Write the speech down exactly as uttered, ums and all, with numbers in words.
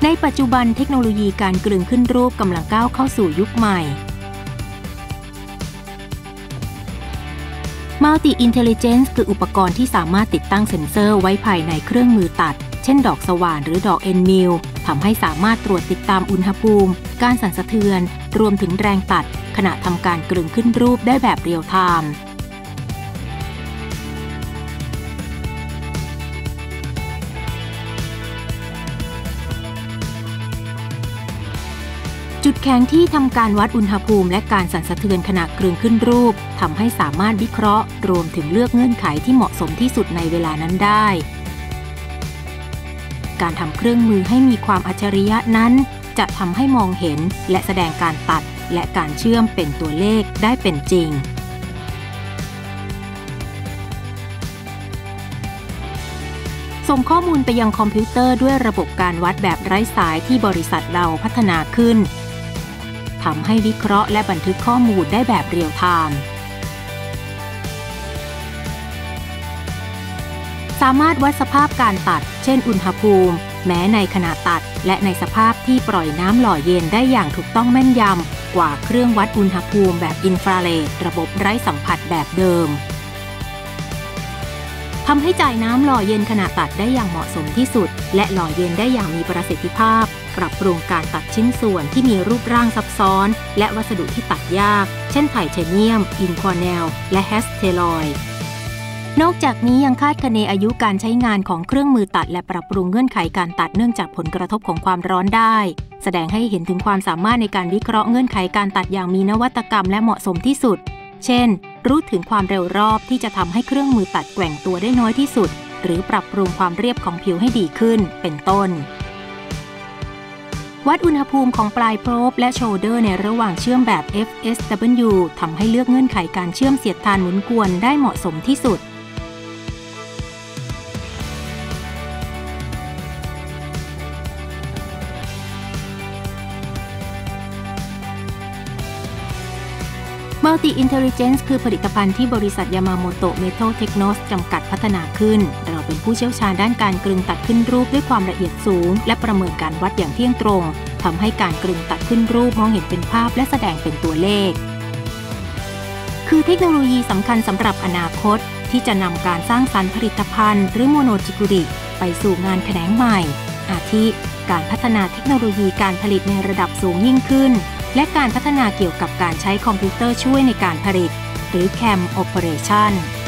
ในปัจจุบันเทคโนโลยีการกลึงขึ้นรูปกำลังก้าวเข้าสู่ยุคใหม่ Multi Intelligence คืออุปกรณ์ที่สามารถติดตั้งเซ็นเซอร์ไว้ภายในเครื่องมือตัดเช่นดอกสว่านหรือดอกเอ็นมิลทำให้สามารถตรวจติดตามอุณหภูมิการสั่นสะเทือนรวมถึงแรงตัดขณะทำการกลึงขึ้นรูปได้แบบเรียลไทม์จุดแข็งที่ทำการวัดอุณหภูมิและการสั่นสะเทือนขณะกลึงขึ้นรูปทำให้สามารถวิเคราะห์รวมถึงเลือกเงื่อนไขที่เหมาะสมที่สุดในเวลานั้นได้การทำเครื่องมือให้มีความอัจฉริยะนั้นจะทำให้มองเห็นและแสดงการตัดและการเชื่อมเป็นตัวเลขได้เป็นจริงส่งข้อมูลไปยังคอมพิวเตอร์ด้วยระบบการวัดแบบไร้สายที่บริษัทเราพัฒนาขึ้นทำให้วิเคราะห์และบันทึกข้อมูลได้แบบเรียลไทม์สามารถวัดสภาพการตัดเช่นอุณหภูมิแม้ในขณะตัดและในสภาพที่ปล่อยน้ำหล่อเย็นได้อย่างถูกต้องแม่นยำกว่าเครื่องวัดอุณหภูมิแบบอินฟราเรดระบบไร้สัมผัสแบบเดิมทำให้จ่ายน้ำหล่อเย็นขณะตัดได้อย่างเหมาะสมที่สุดและหล่อเย็นได้อย่างมีประสิทธิภาพปรับปรุงการตัดชิ้นส่วนที่มีรูปร่างซับซ้อนและวัสดุที่ตัดยากเช่นไทเทเนียมอินคอร์เนลและแฮสเทลอยด์นอกจากนี้ยังคาดคะเนอายุการใช้งานของเครื่องมือตัดและปรับปรุงเงื่อนไขการตัดเนื่องจากผลกระทบของความร้อนได้แสดงให้เห็นถึงความสามารถในการวิเคราะห์เงื่อนไขการตัดอย่างมีนวัตกรรมและเหมาะสมที่สุดเช่นรู้ถึงความเร็วรอบที่จะทำให้เครื่องมือตัดแกว่งตัวได้น้อยที่สุดหรือปรับปรุงความเรียบของผิวให้ดีขึ้นเป็นต้นวัดอุณหภูมิของปลายโพรบและโชลเดอร์ในระหว่างเชื่อมแบบ เอฟ เอส ดับเบิลยู ทำให้เลือกเงื่อนไขการเชื่อมเสียดทานหมุนกวนได้เหมาะสมที่สุดMulti Intelligence คือผลิตภัณฑ์ที่บริษัท Yamamoto Metal Technos จำกัดพัฒนาขึ้นเราเป็นผู้เชี่ยวชาญด้านการกลึงตัดขึ้นรูปด้วยความละเอียดสูงและประเมินการวัดอย่างเที่ยงตรงทำให้การกลึงตัดขึ้นรูปมองเห็นเป็นภาพและแสดงเป็นตัวเลขคือเทคโนโลยีสำคัญสำหรับอนาคตที่จะนำการสร้างสรรค์ผลิตภัณฑ์หรือโมโนจิกุริไปสู่งานแขนงใหม่อาทิการพัฒนาเทคโนโลยีการผลิตในระดับสูงยิ่งขึ้นและการพัฒนาเกี่ยวกับการใช้คอมพิวเตอร์ช่วยในการผลิตหรือ ซี เอ เอ็ม Operation